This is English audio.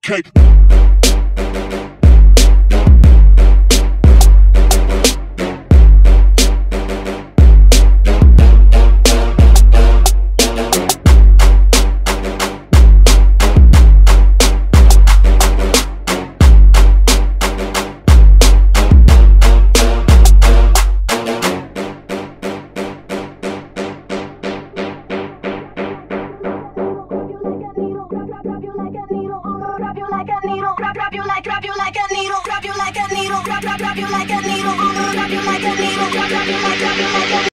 cake. Drop you like a needle, drop you like a needle, drop you like a needle.